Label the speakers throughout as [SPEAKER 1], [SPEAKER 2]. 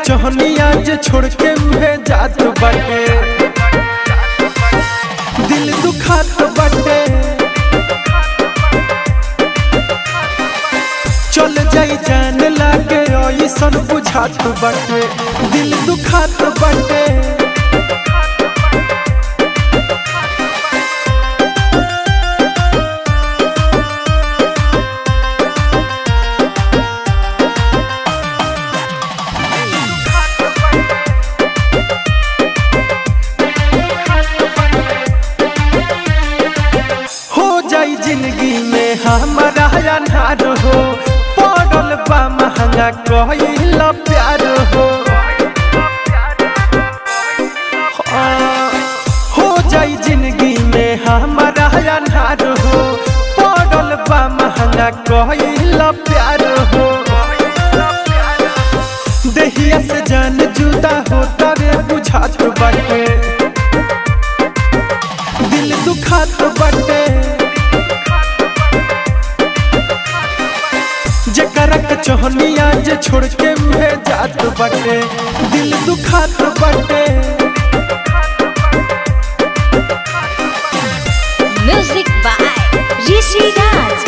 [SPEAKER 1] चहनिया जे छोड़ के मुहे जात बाटे, दिल दुखात बाटे। चल जाई जान लागे ऐसन बुझात बाटे, दिल दुखात बाटे। जिंदगी में हमारा अनहार हो, पड़ल बा महंगा कहिल प्यार हो जाई जिंदगी में हमारा अनहार हो, पड़ल बा महंगा कहिल प्यार हो। देहिया से जान जुदा होता रे बुझात बाटे, दिल दुखात बाटे। चहनिया जे छोड़ के मुहे जात बाटे, दिल दुखात बाटे।
[SPEAKER 2] Music by Rishi Raj.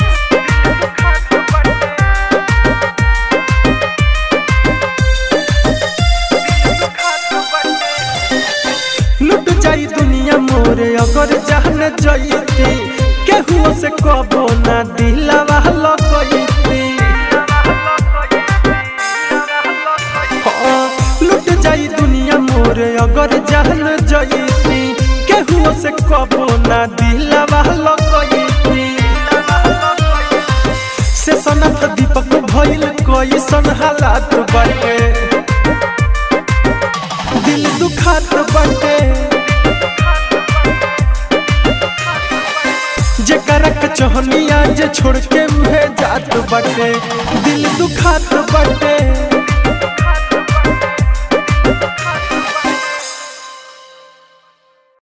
[SPEAKER 1] लुट जाई दुनिया मोरे अगर जान जाईती, केहू से कबो ना दिलवा लगईती। लुट जाई दुनिया मोरे अगर जान जाईती, केहू से कबो ना दिलवा लगईती। से सनत दीपक भइल कैसन हालात बाटे, दिल दुखात बाटे। जेकरा चहनिया जे छोड़ के मुहे जात बाटे, दिल दुखात बाटे।